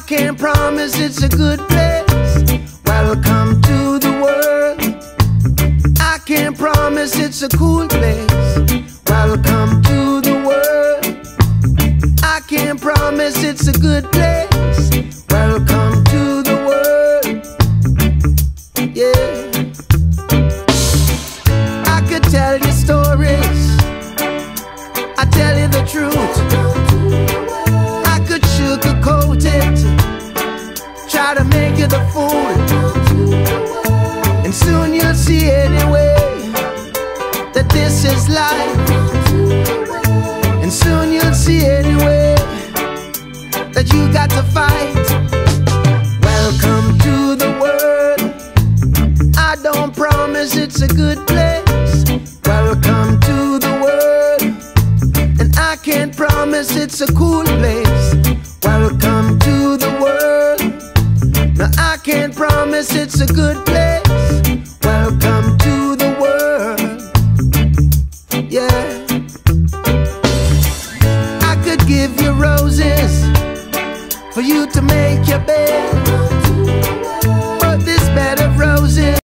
can't promise it's a good place. Welcome to the world. I can't promise it's a cool place. Welcome to the world. I can't promise it's a good place. Welcome to the world. Yeah. I could tell you stories, I tell you the truth. I could sugarcoat it, try to make you the fool. And soon you'll see anyway that this is life. And soon you'll see anyway that you got to fight. Welcome to the world. I don't promise it's a good place. Welcome to the world. And I can't promise it's a cool place. Welcome to the world. No, I can't promise it's a good place. Welcome to the world. Yeah. I could give you roses for you to make your bed.